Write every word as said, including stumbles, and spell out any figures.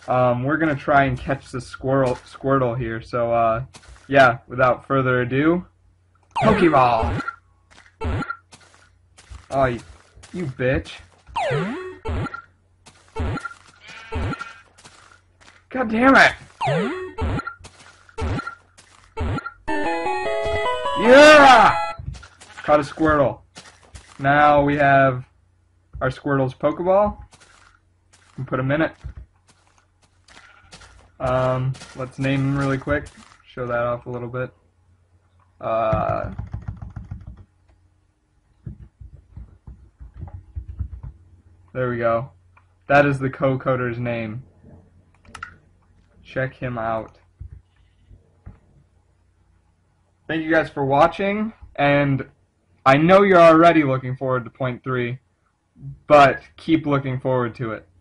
Um, we're gonna try and catch the squirrel Squirtle here. So, uh, yeah, without further ado, Pokeball! Oh, you, you bitch. God damn it! Yeah! Caught a Squirtle. Now we have our Squirtle's Pokeball. And put him in it. Um, let's name him really quick. Show that off a little bit. Uh, there we go. That is the co-coder's name. Check him out. Thank you guys for watching, and I know you're already looking forward to point three, but keep looking forward to it.